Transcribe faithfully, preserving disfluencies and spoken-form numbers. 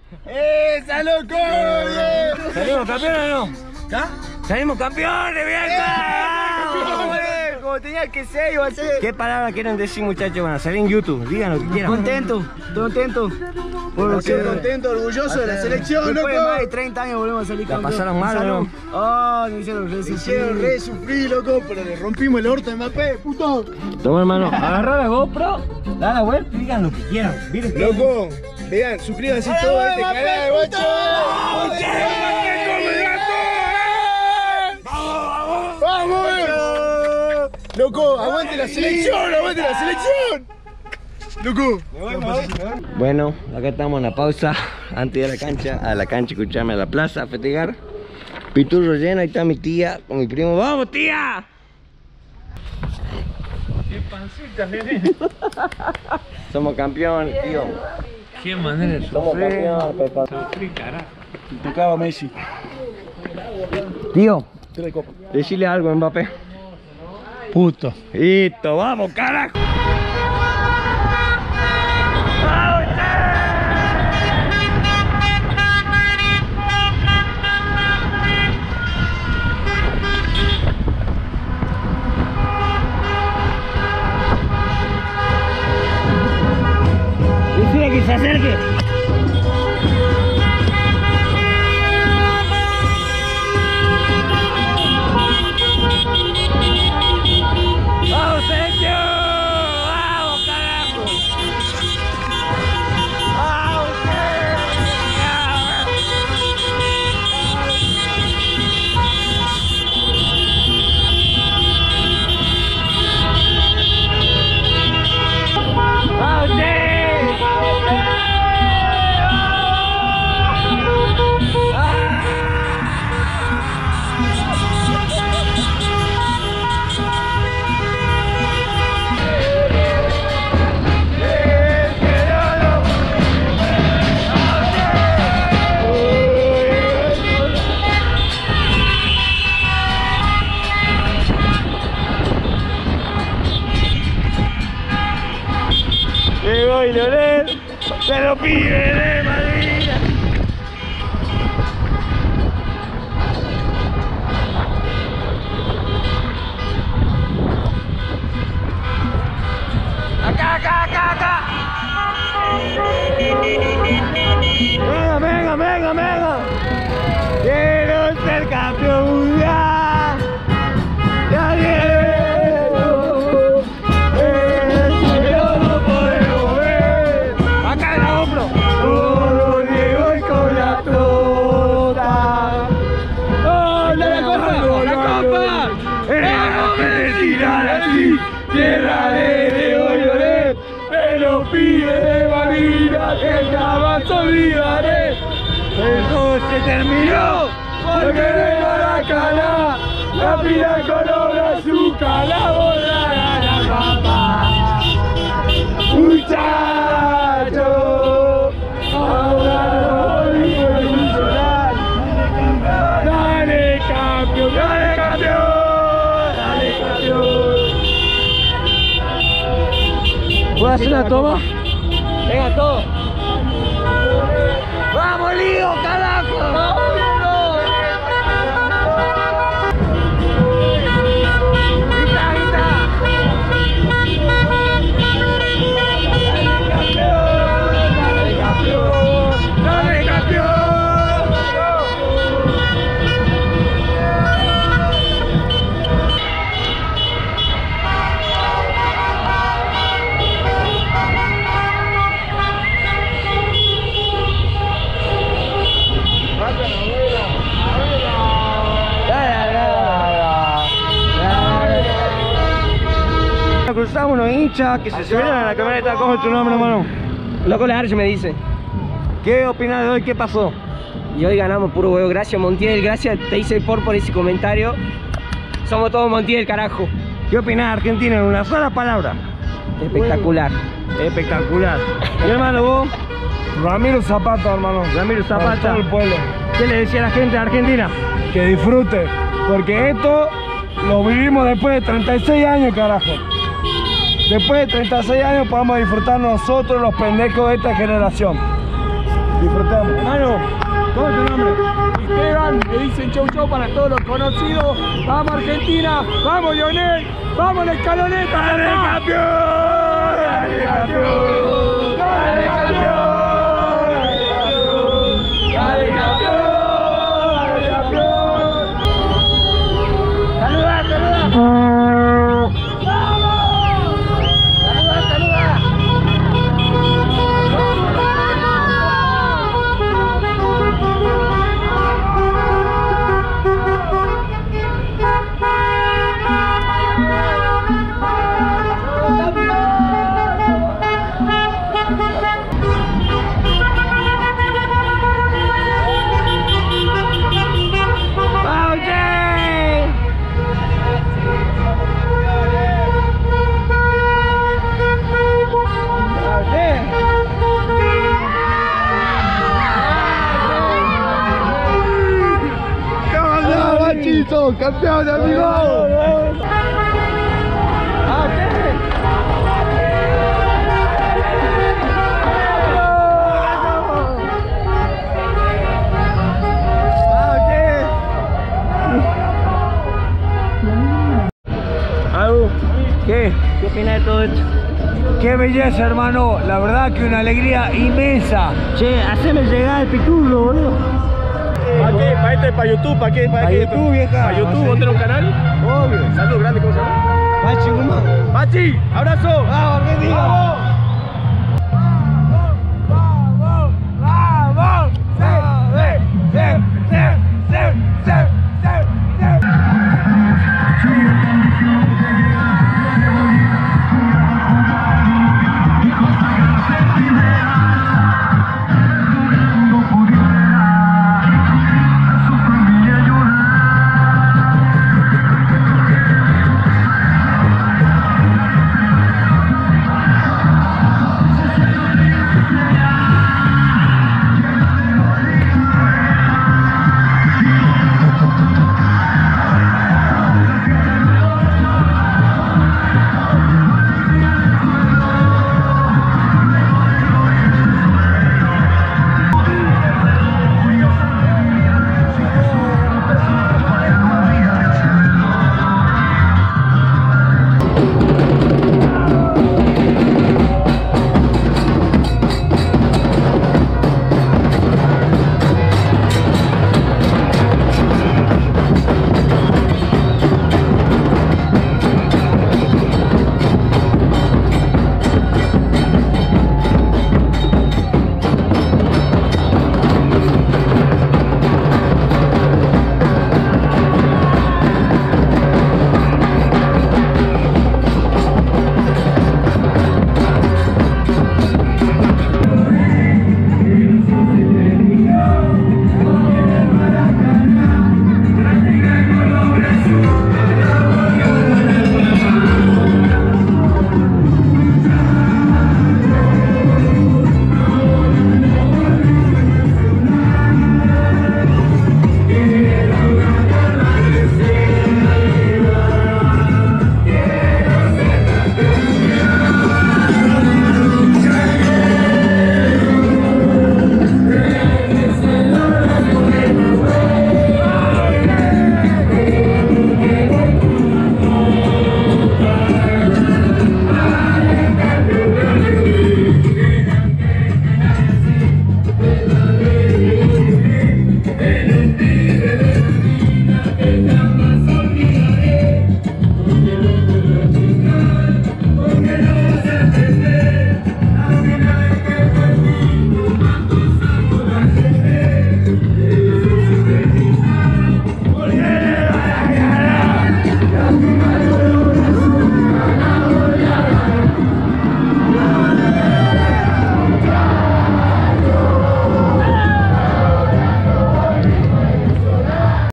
¡Esa, loco! ¡Bien! ¿Salimos campeones o no? ¿Ah? ¡Salimos campeones, vieja! Como tenía que ser, iba a ser. ¿Qué palabras quieren decir, muchachos? Van a salir en YouTube, digan lo que quieran. Contento, contento. Estoy contento, orgulloso de la selección, loco. Después de más de treinta años volvemos a salir ¿La campeón. pasaron mal o no? Ah, me hicieron re sufrir. Me hicieron re sufrir, loco, pero le rompimos el orto de Mbappé, puto. Toma, hermano, agarrá la GoPro, da la vuelta y digan lo que quieran. Miren que- Loco, vean, suscríbanse todo a este canal, guacho. ¡Vamos! ¡Loco, aguante la selección! ¡Aguante la selección! ¡Loco! Bueno, acá estamos en la pausa, antes de ir a la cancha, a la cancha, escucharme a la plaza, a festejar. Piturro lleno, ahí está mi tía, con mi primo. ¡Vamos, tía! ¡Qué pancita, nene! Somos campeones, tío. ¡Qué manera de Somos sufrir! campeones, Pepa. Sufrí, carajo. Tocaba Messi. Tío, Tres copas. decirle algo a Mbappé. Puto. Listo, vamos, carajo. Decirle que se acerque. ¡Vamos, selección! ¡Vamos, carajo! ¡Vamos, Llegó y Lionel, se lo pide de Madrid. Acá, acá, acá, acá. Venga, venga, venga, venga. Quiero ser campeón mundial. Ya viene. Tierra de Diego y Lloret, me lo pide de Malina, que jamás olvidaré. Eso se terminó, porque de Maracaná, la pila con obra azúcar, la bola la papá. Muchacho, ahora no volvimos a llorar. Dale campeón, dale campeón, dale campeón. ¿Puedo hacer una toma? Venga, todo. ¡Vamos, Lío, carajo! ¡No, ¡Grita, grita! ¡Dale, campeón! ¡Dale, campeón! Cruzamos unos hinchas que se subieron a la camioneta. ¿Cómo es tu nombre, hermano? Loco Large me dice. ¿Qué opinas de hoy? ¿Qué pasó? Y hoy ganamos puro huevo. Gracias, Montiel. Gracias, te hice por por ese comentario. Somos todos Montiel, carajo. ¿Qué opinas de Argentina en una sola palabra? Espectacular. Espectacular. ¿Y hermano vos? Ramiro Zapata, hermano. Ramiro Para Zapata. todo el pueblo. ¿Qué le decía a la gente de Argentina? Que disfrute, porque esto lo vivimos después de treinta y seis años, carajo. Después de treinta y seis años podemos disfrutar nosotros los pendejos de esta generación. Disfrutamos. Hermano, ¿cómo es tu nombre? Esteban, me dicen chau chau para todos los conocidos. Vamos Argentina, vamos Lionel, vamos la escaloneta. ¡Dale campeón! ¡Dale campeón! ¡Dale campeón! ¡Dale campeón! ¡Dale campeón! ¡Saluda, saluda! ¡Campeón, amigo! ¿Qué? ¿Qué opinas de todo esto? ¡Qué belleza, hermano! La verdad que una alegría inmensa. Che, haceme llegar el piturro, boludo. ¿Para qué? ¿Para esto es para YouTube? ¿Para qué? ¿Para, Pa' qué? YouTube, vieja. ¿Para YouTube? ¿Vos tenés un canal? Obvio. Saludos grande, ¿cómo se llama? Machi Guzmán. Machi, abrazo. ¡Vamos, Argentina! ¡Vamos!